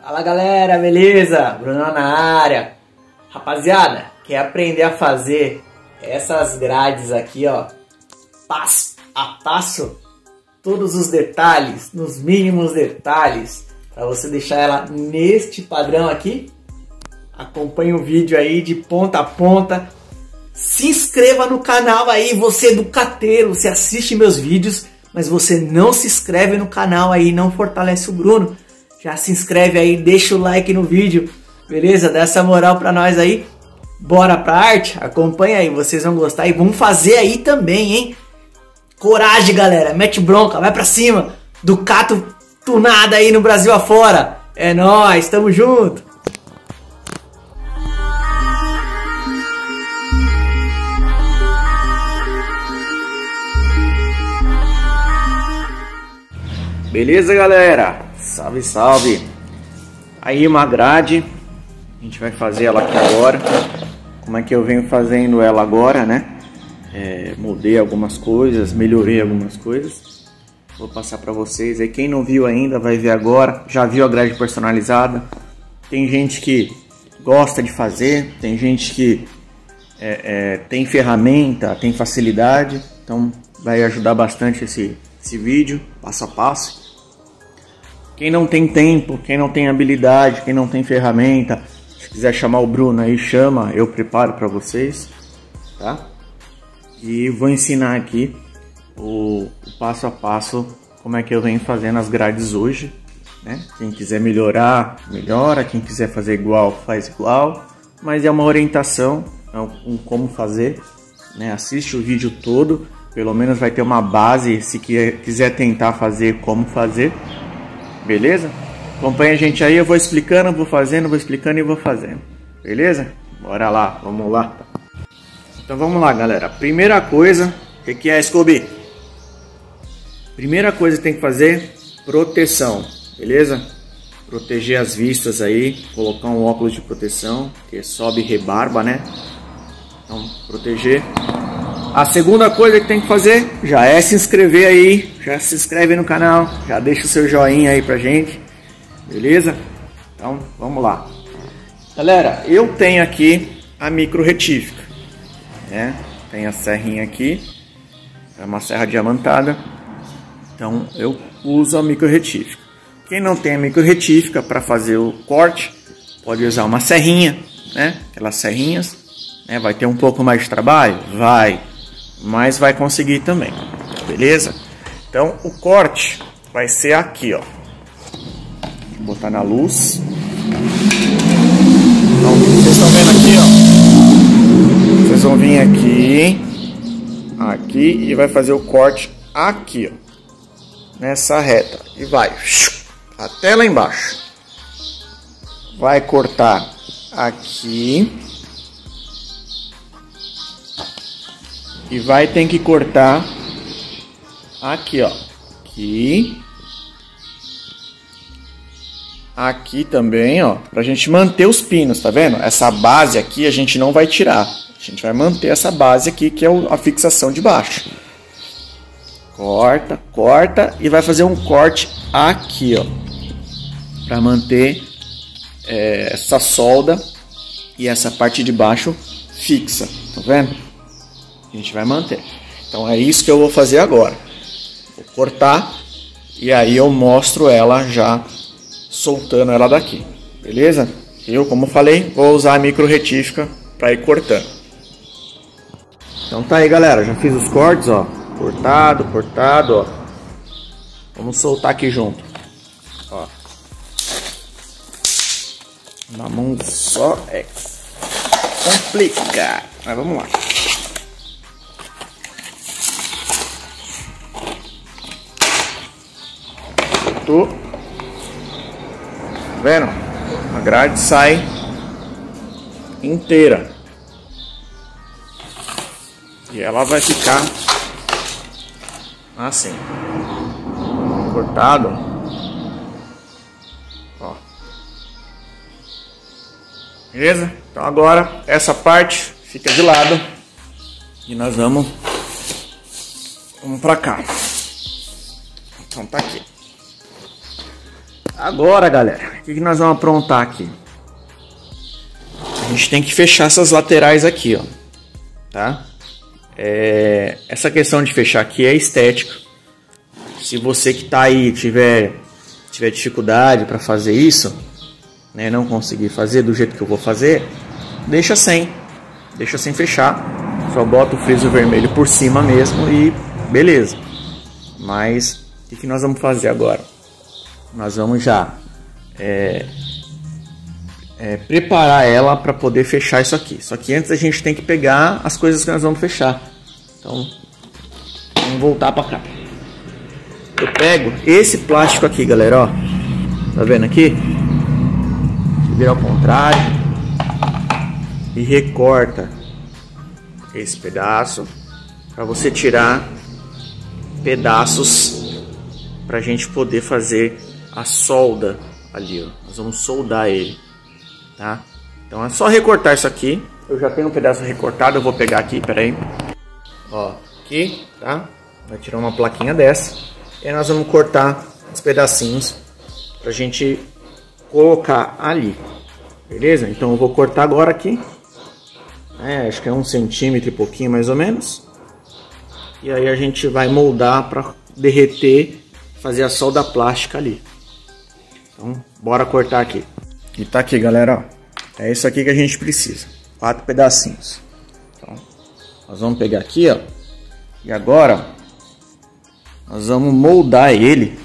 Fala galera, beleza? Bruno na área. Rapaziada, quer aprender a fazer essas grades aqui, ó, passo a passo, todos os detalhes, nos mínimos detalhes, para você deixar ela neste padrão aqui? Acompanhe o vídeo aí de ponta a ponta. Se inscreva no canal aí, você do cateiro, você assiste meus vídeos, mas você não se inscreve no canal aí, não fortalece o Bruno. Já se inscreve aí, deixa o like no vídeo, beleza? Dá essa moral pra nós aí. Bora pra arte? Acompanha aí, vocês vão gostar e vamos fazer aí também, hein? Coragem, galera, mete bronca, vai pra cima. Ducato tunada aí no Brasil afora. É nóis, tamo junto. Beleza, galera? Salve, salve! Aí uma grade, a gente vai fazer ela aqui agora. Como é que eu venho fazendo ela agora, né? Mudei algumas coisas, melhorei algumas coisas. Vou passar para vocês aí. Quem não viu ainda vai ver agora. Já viu a grade personalizada? Tem gente que gosta de fazer, tem gente que tem ferramenta, tem facilidade. Então vai ajudar bastante esse vídeo, passo a passo. Quem não tem tempo, quem não tem habilidade, quem não tem ferramenta, se quiser chamar o Bruno aí, chama, eu preparo para vocês, tá? E vou ensinar aqui o passo a passo, como é que eu venho fazendo as grades hoje, né? Quem quiser melhorar, melhora, quem quiser fazer igual, faz igual, mas é uma orientação, como fazer, né? Assiste o vídeo todo, pelo menos vai ter uma base, se quiser tentar fazer, como fazer. Beleza? Acompanha a gente aí, eu vou explicando, vou fazendo, vou explicando e vou fazendo. Beleza? Bora lá, vamos lá. Então vamos lá, galera. Primeira coisa, o que é, Scooby? Primeira coisa que tem que fazer, proteção. Beleza? Proteger as vistas aí, colocar um óculos de proteção, que sobe rebarba, né? Então, proteger. A segunda coisa que tem que fazer já é se inscrever aí, já se inscreve no canal, já deixa o seu joinha aí pra gente, beleza? Então, vamos lá. Galera, eu tenho aqui a micro retífica, né? Tem a serrinha aqui, é uma serra diamantada, então eu uso a micro retífica. Quem não tem a micro retífica para fazer o corte, pode usar uma serrinha, né? Aquelas serrinhas, né? Vai ter um pouco mais de trabalho? Vai. Mas vai conseguir também, beleza? Então o corte vai ser aqui, ó. Vou botar na luz. Então, vocês estão vendo aqui, ó. Vocês vão vir aqui e vai fazer o corte aqui, ó, nessa reta e vai até lá embaixo. Vai cortar aqui. E vai ter que cortar aqui, ó. Aqui também, ó. Pra gente manter os pinos, tá vendo? Essa base aqui a gente não vai tirar. A gente vai manter essa base aqui, que é a fixação de baixo. Corta, corta e vai fazer um corte aqui, ó. Pra manter essa solda e essa parte de baixo fixa, tá vendo? A gente vai manter. Então é isso que eu vou fazer agora. Vou cortar e aí eu mostro ela já soltando ela daqui. Beleza? Eu, como falei, vou usar a micro retífica para ir cortando. Então tá aí, galera. Já fiz os cortes, ó. Cortado, cortado, ó. Vamos soltar aqui junto. Ó. Na mão só é complicado. Mas vamos lá. Tá vendo? A grade sai inteira e ela vai ficar assim, cortado, ó. Beleza? Então agora essa parte fica de lado e nós vamos pra cá. Então tá aqui. Agora, galera, que nós vamos aprontar aqui? A gente tem que fechar essas laterais aqui, ó, tá? Essa questão de fechar aqui é estética. Se você que tá aí tiver dificuldade para fazer isso, né, não conseguir fazer do jeito que eu vou fazer, deixa sem fechar, só bota o friso vermelho por cima mesmo e beleza. Mas o que nós vamos fazer agora? Nós vamos já preparar ela para poder fechar isso aqui. Só que antes a gente tem que pegar as coisas que nós vamos fechar. Então vamos voltar para cá. Eu pego esse plástico aqui, galera, ó. Tá vendo aqui? Você vira ao contrário e recorta esse pedaço para você tirar pedaços pra gente poder fazer a solda ali, ó. Nós vamos soldar ele, tá? Então é só recortar isso aqui. Eu já tenho um pedaço recortado, eu vou pegar aqui, peraí. Ó, aqui, tá? Vai tirar uma plaquinha dessa. E aí nós vamos cortar os pedacinhos pra gente colocar ali, beleza? Então eu vou cortar agora aqui. Acho que é 1 centímetro e pouquinho mais ou menos. E aí a gente vai moldar para derreter, fazer a solda plástica ali. Então bora cortar aqui. E tá aqui, galera, ó. É isso aqui que a gente precisa. 4 pedacinhos. Então nós vamos pegar aqui, ó. E agora nós vamos moldar ele.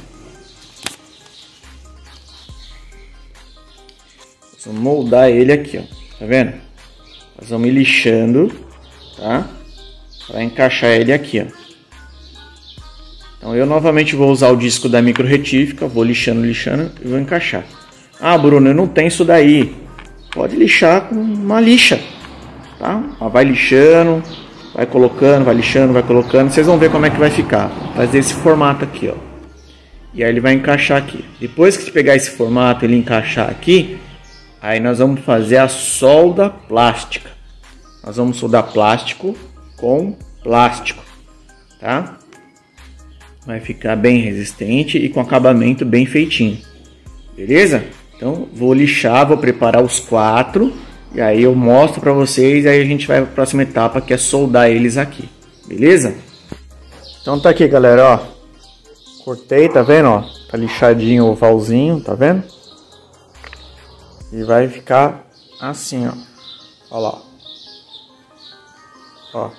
Nós vamos moldar ele aqui, ó. Tá vendo? Nós vamos ir lixando, tá? Para encaixar ele aqui, ó. Então eu novamente vou usar o disco da micro retífica, vou lixando e vou encaixar. Ah, Bruno, eu não tenho isso daí. Pode lixar com uma lixa, tá? Vai lixando, vai colocando, vai lixando, vai colocando. Vocês vão ver como é que vai ficar. Fazer esse formato aqui, ó. E aí ele vai encaixar aqui. Depois que você pegar esse formato e ele encaixar aqui, aí nós vamos fazer a solda plástica. Nós vamos soldar plástico com plástico, tá? Vai ficar bem resistente e com acabamento bem feitinho, beleza? Então vou lixar, vou preparar os 4 e aí eu mostro pra vocês. Aí a gente vai para a próxima etapa, que é soldar eles aqui, beleza? Então tá aqui, galera, ó. Cortei, tá vendo, ó? Tá lixadinho o ovalzinho, tá vendo? E vai ficar assim, ó. Olha lá. Ó.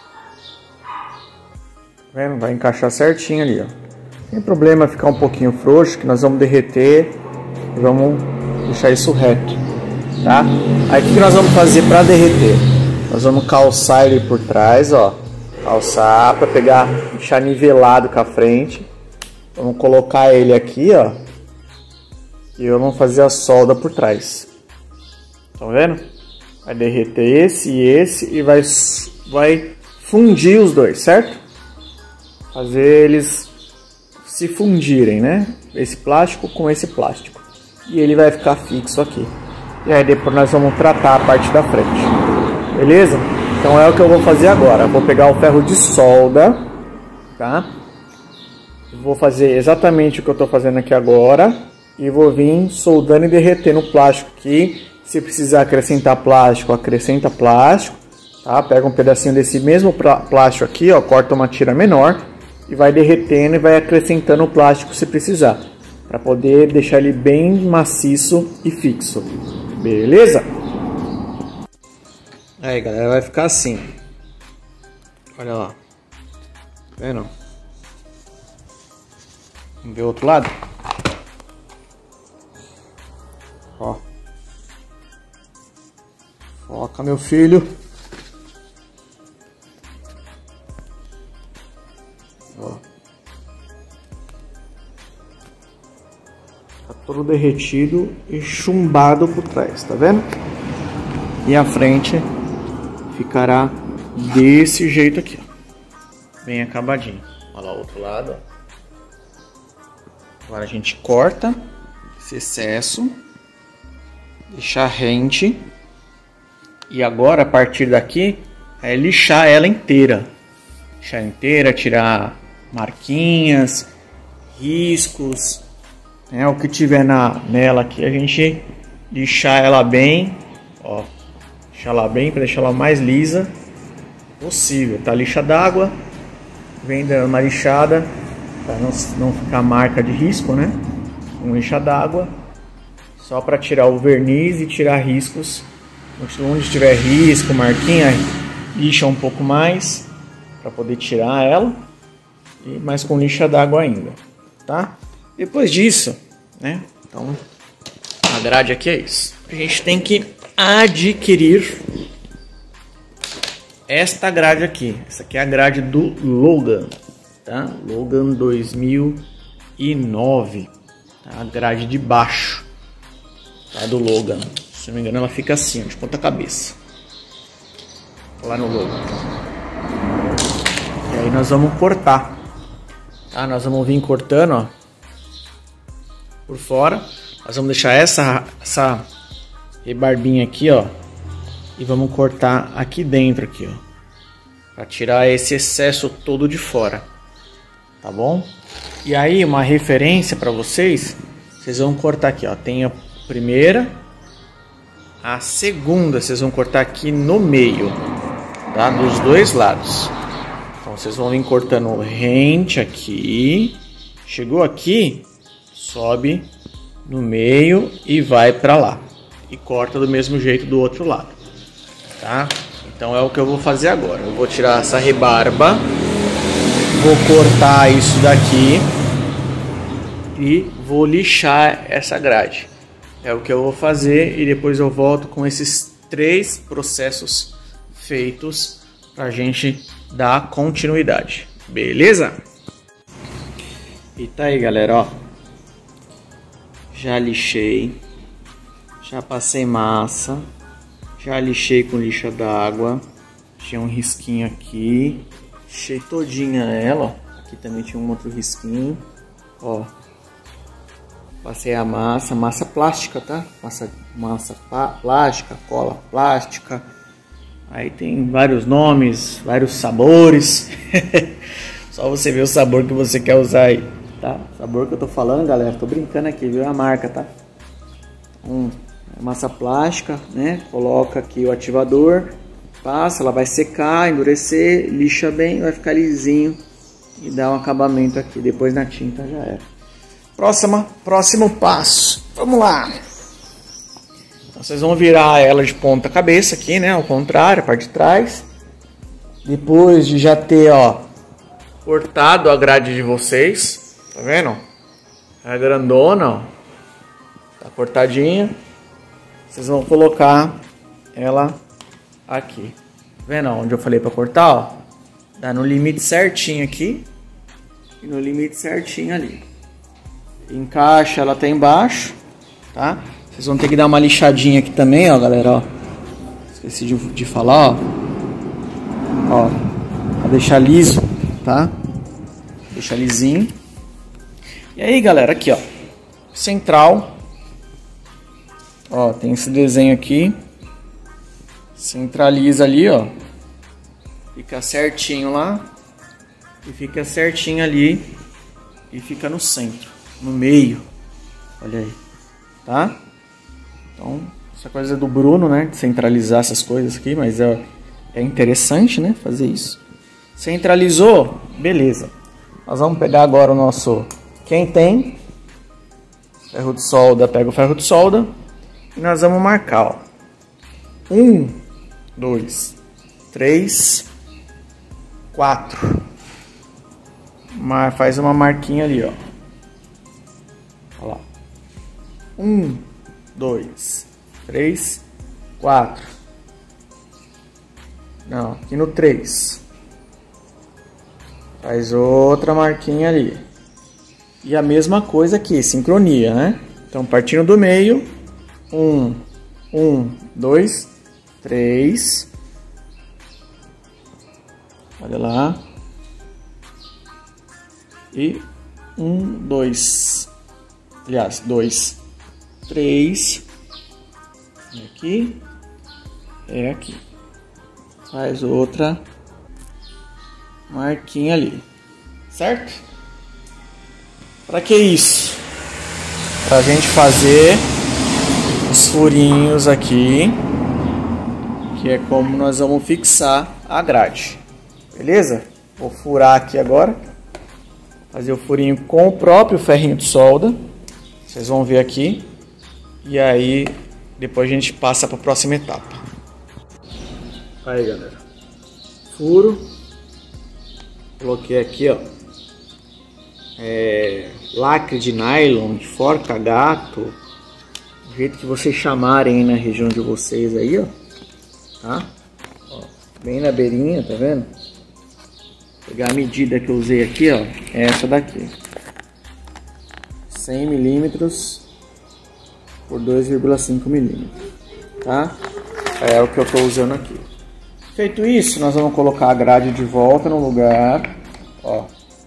Tá vendo? Vai encaixar certinho ali, ó. Sem problema ficar um pouquinho frouxo, que nós vamos derreter e vamos deixar isso reto, tá? Aí o que nós vamos fazer para derreter? Nós vamos calçar ele por trás, ó. Calçar para pegar, deixar nivelado com a frente. Vamos colocar ele aqui, ó. E vamos fazer a solda por trás. Tá vendo? Vai derreter esse e esse e vai fundir os dois, certo? Fazer eles se fundirem, né? Esse plástico com esse plástico. E ele vai ficar fixo aqui. E aí depois nós vamos tratar a parte da frente. Beleza? Então é o que eu vou fazer agora. Eu vou pegar o ferro de solda, tá? Vou fazer exatamente o que eu tô fazendo aqui agora. E vou vir soldando e derretendo o plástico aqui. Se precisar acrescentar plástico, acrescenta plástico, tá? Pega um pedacinho desse mesmo plástico aqui, ó, corta uma tira menor e vai derretendo e vai acrescentando o plástico se precisar, para poder deixar ele bem maciço e fixo. Beleza? Aí, galera, vai ficar assim. Olha lá. Tá vendo? Vamos ver o outro lado? Ó. Foca, meu filho. Ó. Tá todo derretido e chumbado por trás, tá vendo? E a frente ficará desse jeito aqui, ó. Bem acabadinho. Olha lá o outro lado, ó. Agora a gente corta esse excesso, deixar rente. E agora, a partir daqui, é lixar ela inteira. Lixar inteira, tirar marquinhas, riscos, O que tiver nela aqui, a gente lixar ela bem, ó, lixar ela bem para deixar ela mais lisa possível, tá? Lixa d'água, vem dando uma lixada para não ficar marca de risco, né? Um lixa d'água, só para tirar o verniz e tirar riscos. Onde tiver risco, marquinha, lixa um pouco mais para poder tirar ela, mas com lixa d'água ainda, tá? Depois disso, né? Então, a grade aqui é isso. A gente tem que adquirir esta grade aqui. Essa aqui é a grade do Logan, tá? Logan 2009, tá? A grade de baixo, tá? Do Logan. Se não me engano, ela fica assim, de ponta cabeça. Lá no Logan. E aí nós vamos cortar, tá? Nós vamos vir cortando, ó, por fora. Nós vamos deixar essa rebarbinha aqui, ó, e vamos cortar aqui dentro aqui, ó, para tirar esse excesso todo de fora, tá bom? E aí uma referência para vocês vão cortar aqui, ó, tem a primeira, a segunda, vocês vão cortar aqui no meio, tá? Dos dois lados. Então vocês vão vir cortando rente aqui, chegou aqui, sobe no meio e vai para lá e corta do mesmo jeito do outro lado, tá? Então é o que eu vou fazer agora. Eu vou tirar essa rebarba, vou cortar isso daqui e vou lixar essa grade. É o que eu vou fazer e depois eu volto com esses 3 processos feitos pra gente dar continuidade, beleza? E tá aí, galera, ó. Já lixei, já passei massa, já lixei com lixa d'água, tinha um risquinho aqui, lixei todinha ela, ó. Aqui também tinha um outro risquinho, ó. Passei a massa plástica, tá? Massa plástica, cola plástica. Aí tem vários nomes, vários sabores. Só você ver o sabor que você quer usar aí, tá? O sabor que eu tô falando, galera, tô brincando aqui, viu? A marca, tá? Massa plástica, né? Coloca aqui o ativador, passa, ela vai secar, endurecer, lixa bem, vai ficar lisinho e dá um acabamento aqui. Depois na tinta já era. Próximo passo. Vamos lá. Então, vocês vão virar ela de ponta cabeça aqui, né? Ao contrário, a parte de trás. Depois de já ter, ó, cortado a grade de vocês, tá vendo? É grandona, ó. Tá cortadinha. Vocês vão colocar ela aqui. Tá vendo onde eu falei para cortar, ó? Dá no limite certinho aqui e no limite certinho ali. Encaixa ela até embaixo, tá? Vocês vão ter que dar uma lixadinha aqui também, ó, galera, ó. Esqueci de falar, ó. Ó, pra deixar liso, tá? Deixar lisinho. E aí, galera, aqui, ó. Central. Ó, tem esse desenho aqui. Centraliza ali, ó. Fica certinho lá. E fica certinho ali. E fica no centro. No meio, olha aí, tá? Então, essa coisa do Bruno, né? De centralizar essas coisas aqui, mas é interessante, né? Fazer isso. Centralizou, beleza. Nós vamos pegar agora o nosso... Quem tem ferro de solda, pega o ferro de solda. E nós vamos marcar, ó. 1, 2, 3, 4. Faz uma marquinha ali, ó. Olha lá. 1, 2, 3, 4. Não, aqui no 3. Faz outra marquinha ali. E a mesma coisa aqui, sincronia, né? Então, partindo do meio. 1, 2, 3. Olha lá. E 1, 2. Aliás, 2, 3. Aqui. É aqui. Faz outra marquinha ali. Certo? Para que isso? pra gente fazer os furinhos aqui, que é como nós vamos fixar a grade, beleza? Vou furar aqui agora, fazer o furinho com o próprio ferrinho de solda, vocês vão ver aqui, e aí depois a gente passa para a próxima etapa. Aí galera, furo, coloquei aqui ó, lacre de nylon, de forca-gato, do jeito que vocês chamarem aí na região de vocês aí ó, tá? Ó, bem na beirinha, tá vendo? Vou pegar a medida que eu usei aqui ó, é essa daqui, 100 milímetros por 2,5 milímetros, tá? É o que eu estou usando aqui. Feito isso, nós vamos colocar a grade de volta no lugar, ó.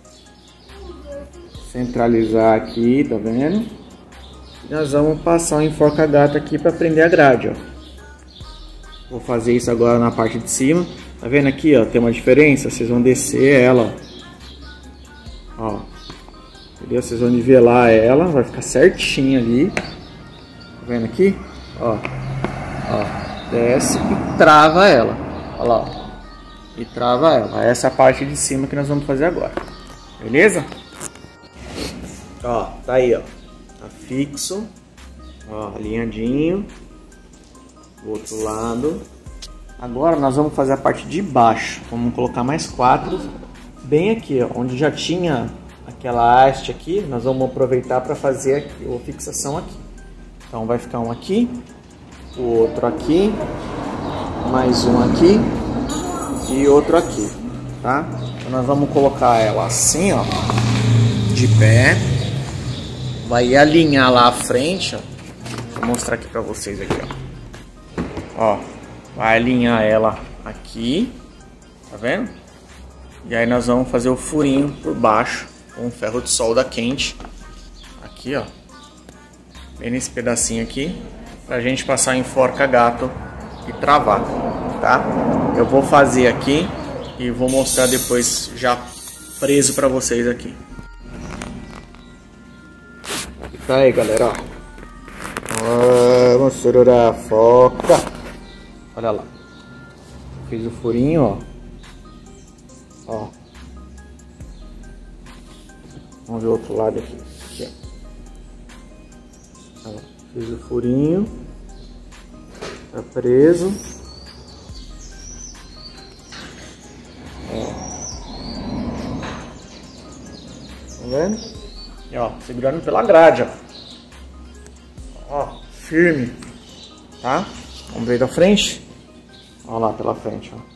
Centralizar aqui, tá vendo? E nós vamos passar um enforca-gato aqui para prender a grade, ó. Vou fazer isso agora na parte de cima. Tá vendo aqui, ó? Tem uma diferença. Vocês vão descer ela, ó. Ó. Entendeu? Vocês vão nivelar ela, vai ficar certinho ali. Tá vendo aqui? Ó. Ó. Desce e trava ela. Olha lá, ó. E trava ela. Essa é a parte de cima que nós vamos fazer agora. Beleza? Ó, tá aí, ó. Tá fixo. Ó, alinhadinho. Do outro lado. Agora nós vamos fazer a parte de baixo. Vamos colocar mais 4. Bem aqui, ó. Onde já tinha aquela haste aqui, nós vamos aproveitar para fazer aqui, a fixação aqui. Então vai ficar um aqui, o outro aqui, mais um aqui e outro aqui, tá? Então nós vamos colocar ela assim, ó, de pé. Vai alinhar lá à frente, ó. Vou mostrar aqui para vocês aqui, ó. Ó, vai alinhar ela aqui, tá vendo? E aí nós vamos fazer o furinho por baixo com ferro de solda quente aqui, ó, bem nesse pedacinho aqui, pra gente passar em enforca-gato e travar, tá? Eu vou fazer aqui e vou mostrar depois já preso pra vocês aqui. Tá aí galera, ó. Vamos sururar, foca. Olha lá, fiz o furinho, ó. Ó. Vamos ver o outro lado aqui. Aqui, ó. Fiz o furinho. Tá preso. Ó. Tá vendo? E ó, segurando pela grade, ó. Ó, firme. Tá? Vamos ver da frente. Olha lá pela frente, ó.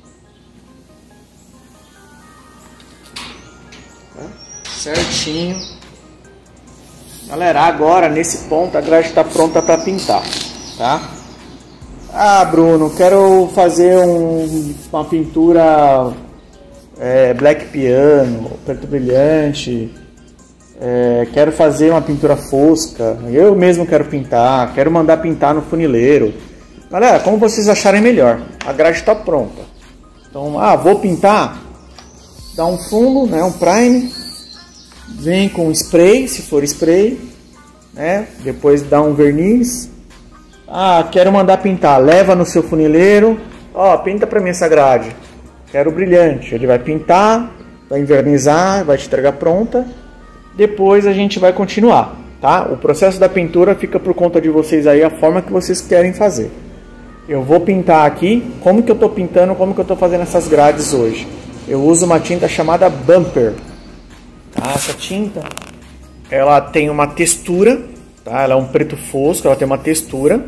Certinho. Galera, agora nesse ponto a grade está pronta para pintar, tá? Ah, Bruno, quero fazer uma pintura black piano, preto brilhante, quero fazer uma pintura fosca, eu mesmo quero pintar, quero mandar pintar no funileiro. Galera, como vocês acharem melhor, a grade está pronta. Então, vou pintar, dá um fundo, né, um prime. Vem com spray, se for spray, né? Depois dá um verniz. Quero mandar pintar, leva no seu funileiro. Ó, pinta pra mim essa grade. Quero brilhante. Ele vai pintar, vai envernizar, vai te entregar pronta. Depois a gente vai continuar, tá? O processo da pintura fica por conta de vocês aí, a forma que vocês querem fazer. Eu vou pintar aqui, como que eu tô pintando, como que eu tô fazendo essas grades hoje. Eu uso uma tinta chamada Bumper. Essa tinta, ela tem uma textura, tá? Ela é um preto fosco, ela tem uma textura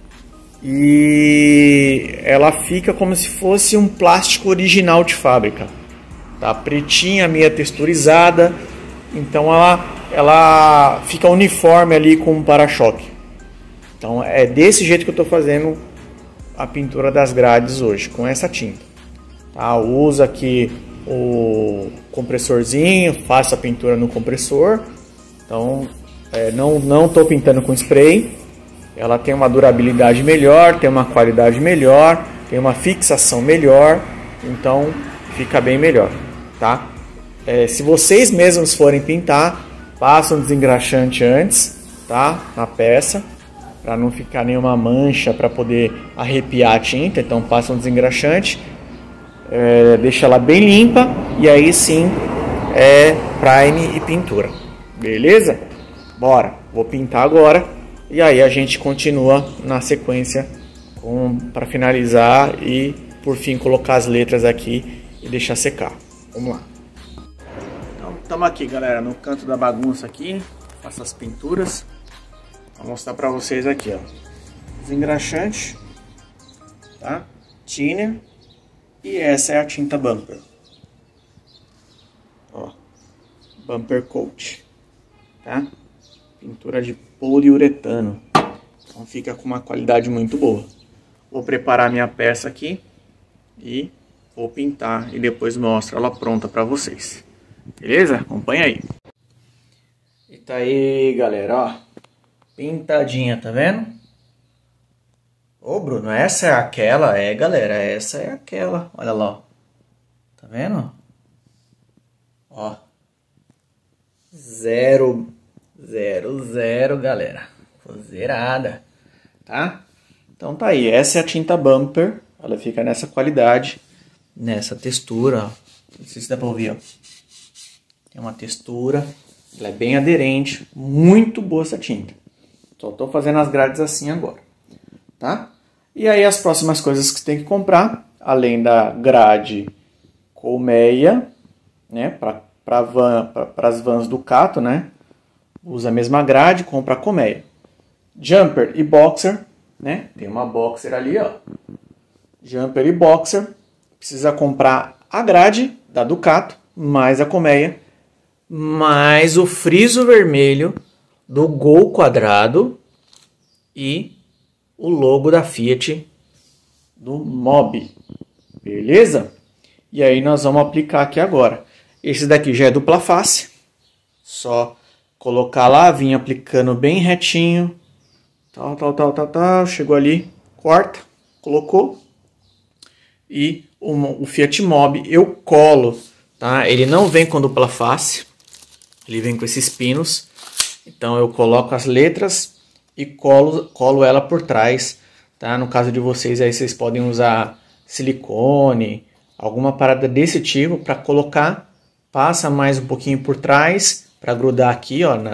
e ela fica como se fosse um plástico original de fábrica, tá? Pretinha, meia texturizada, então ela fica uniforme ali com um para-choque. Então é desse jeito que eu estou fazendo a pintura das grades hoje, com essa tinta, tá? Uso aqui o compressorzinho, faço a pintura no compressor. Então não estou pintando com spray. Ela tem uma durabilidade melhor, tem uma qualidade melhor, tem uma fixação melhor, então fica bem melhor, tá? Se vocês mesmos forem pintar, passam desengraxante antes, tá? Na peça, para não ficar nenhuma mancha, para poder arrepiar a tinta. Então passa um desengraxante, deixa ela bem limpa e aí sim prime e pintura. Beleza? Bora, vou pintar agora e aí a gente continua na sequência para finalizar e por fim colocar as letras aqui e deixar secar. Vamos lá. Então estamos aqui, galera, no canto da bagunça aqui, faço as pinturas. Vou mostrar para vocês aqui, ó, desengraxante, tá? Thinner e essa é a tinta bumper. Ó, bumper coat, tá? Pintura de poliuretano, então fica com uma qualidade muito boa. Vou preparar minha peça aqui e vou pintar e depois mostro ela pronta para vocês. Beleza? Acompanha aí. E tá aí, galera, ó, pintadinha, tá vendo? Ô, Bruno, essa é aquela? É, galera, essa é aquela. Olha lá, ó. Tá vendo? Ó, 0, 0, 0, galera. Zerada, tá? Então tá aí, essa é a tinta bumper. Ela fica nessa qualidade, nessa textura, ó. Não sei se dá pra ouvir, ó. Tem uma textura, ela é bem aderente, muito boa essa tinta. Só tô fazendo as grades assim agora, tá? E aí as próximas coisas que você tem que comprar, além da grade colmeia, né, para as vans Ducato, né? Usa a mesma grade, compra a colmeia. Jumper e boxer, né? Tem uma boxer ali, ó. Jumper e boxer. Precisa comprar a grade da Ducato, mais a colmeia, mais o friso vermelho do Gol quadrado e o logo da Fiat do Mobi. Beleza? E aí nós vamos aplicar aqui agora. Esse daqui já é dupla face. Só colocar lá, vir aplicando bem retinho. Tal. Chegou ali, corta, colocou. E o Fiat Mobi eu colo, tá? Ele não vem com dupla face. Ele vem com esses pinos. Então eu coloco as letras e colo ela por trás, tá? No caso de vocês aí vocês podem usar silicone, alguma parada desse tipo para colocar. Passa mais um pouquinho por trás para grudar aqui, ó,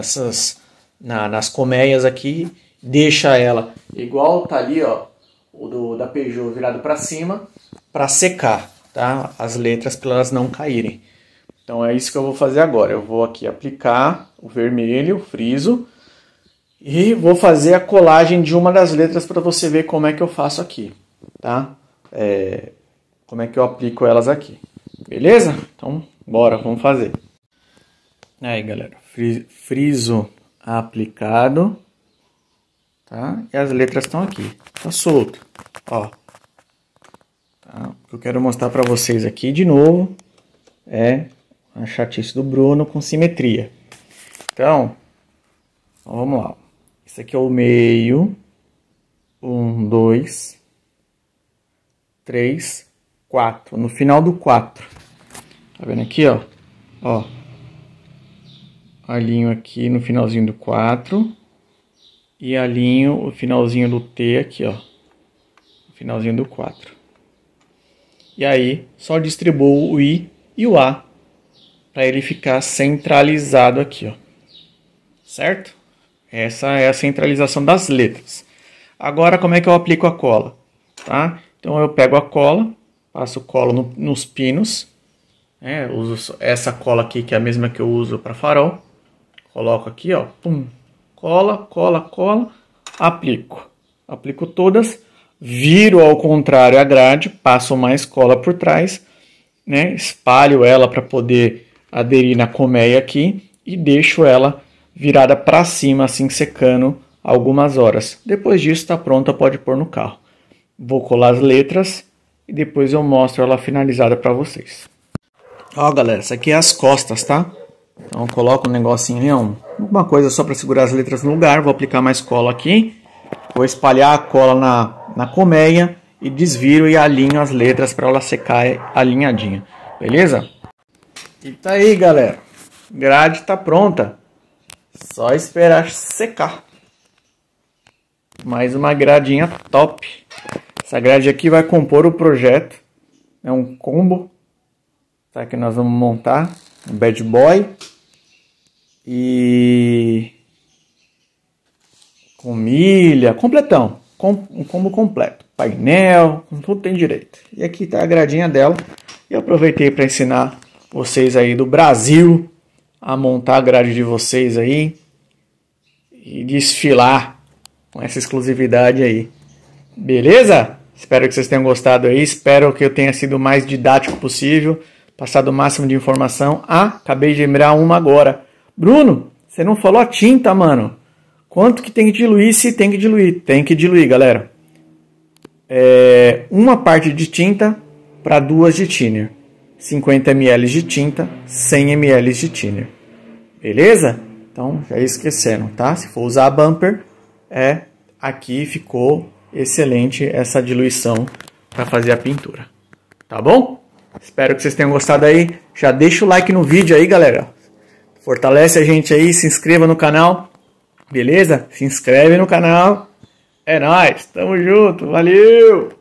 nas colmeias aqui. Deixa ela igual tá ali, ó, o da Peugeot virado para cima para secar, tá? As letras para elas não caírem. Então é isso que eu vou fazer agora. Eu vou aqui aplicar o vermelho, o friso, e vou fazer a colagem de uma das letras para você ver como é que eu faço aqui, tá? Como é que eu aplico elas aqui. Beleza? Então, bora, vamos fazer. Aí, galera, friso aplicado, tá? E as letras estão aqui, tá solto, ó. Tá? O que eu quero mostrar para vocês aqui de novo é a chatice do Bruno com simetria. Então, vamos lá. Esse aqui é o meio. 1, 2, 3, 4. No final do 4. Tá vendo aqui, ó? Ó. Alinho aqui no finalzinho do 4. E alinho o finalzinho do T aqui, ó. No finalzinho do 4. E aí, só distribuo o I e o A para ele ficar centralizado aqui, ó. Certo? Essa é a centralização das letras. Agora, como é que eu aplico a cola? Tá? Então, eu pego a cola, passo cola nos pinos. Uso essa cola aqui, que é a mesma que eu uso para farol. Coloco aqui, ó. Pum. Cola, aplico. Aplico todas. Viro ao contrário a grade, passo mais cola por trás, né? Espalho ela para poder aderir na colmeia aqui e deixo ela virada para cima, assim, secando algumas horas. Depois disso está pronta, pode pôr no carro. Vou colar as letras e depois eu mostro ela finalizada para vocês. Ó, galera, essa aqui é as costas, tá? Então eu coloco um negocinho ali, alguma coisa só para segurar as letras no lugar. Vou aplicar mais cola aqui. Vou espalhar a cola na colmeia e desviro e alinho as letras para ela secar alinhadinha. Beleza? E tá aí, galera. Grade tá pronta. Só esperar secar. mais uma gradinha top. Essa grade aqui vai compor o projeto. É um combo, tá? Que nós vamos montar. Um bad boy. E... com milha, completão. Um combo completo. Painel, tudo tem direito. E aqui tá a gradinha dela. E eu aproveitei para ensinar vocês aí do Brasil a montar a grade de vocês aí. E desfilar com essa exclusividade aí. Beleza? Espero que vocês tenham gostado aí. Espero que eu tenha sido o mais didático possível. Passado o máximo de informação. Ah, acabei de lembrar uma agora. Bruno, você não falou a tinta, mano. Quanto que tem que diluir? Se tem que diluir. Tem que diluir, galera. Uma parte de tinta para 2 de thinner. 50 ml de tinta, 100 ml de thinner. Beleza? Então, já esqueceram, tá? Se for usar a bumper, aqui ficou excelente essa diluição para fazer a pintura. Tá bom? Espero que vocês tenham gostado aí. Já deixa o like no vídeo aí, galera. Fortalece a gente aí, se inscreva no canal. Beleza? Se inscreve no canal. É nóis, tamo junto, valeu!